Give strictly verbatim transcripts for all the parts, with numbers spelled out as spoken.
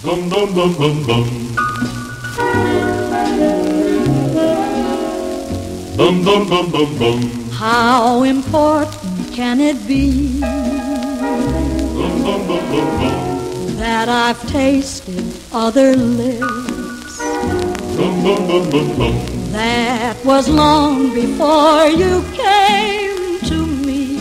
Bum, bum, bum, bum, bum. Bum, bum, bum, bum, bum. How important can it be Bum, bum, bum, bum, bum. that I've tasted other lips? Bum, bum, bum, bum, bum. That was long before you came to me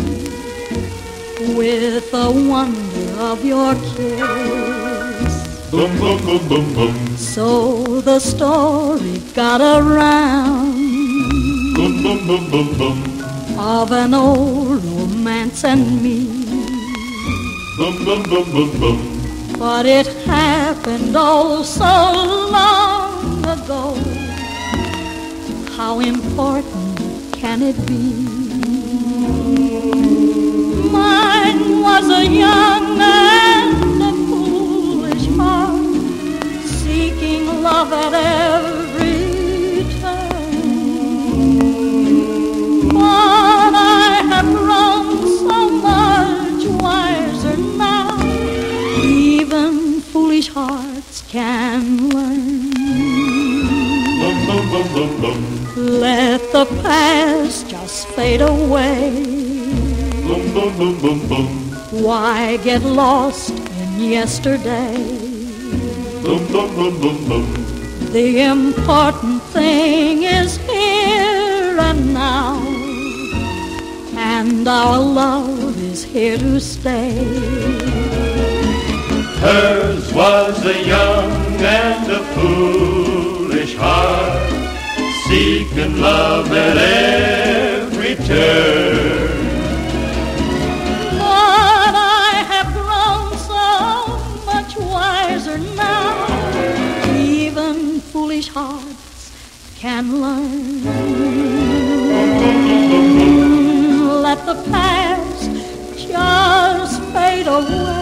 with the wonder of your kiss. Bum, bum, bum, bum, bum. So the story got around Bum, bum, bum, bum, bum. of an old romance and me. Bum, bum, bum, bum, bum. But it happened oh so long ago. How important can it be? Mine was a young and a foolish heart, seeking love at every turn. But I have grown so much wiser now, even foolish hearts can learn. Bum, bum, bum, bum, bum. Let the past just fade away. Bum, bum, bum, bum, bum. Why get lost in yesterday? Bum, bum, bum, bum, bum. The important thing is here and now, and our love is here to stay. Hers was a young and a foolish heart, seeking love at every turn. But I have grown so much wiser now, even foolish hearts can learn. Let the past just fade away.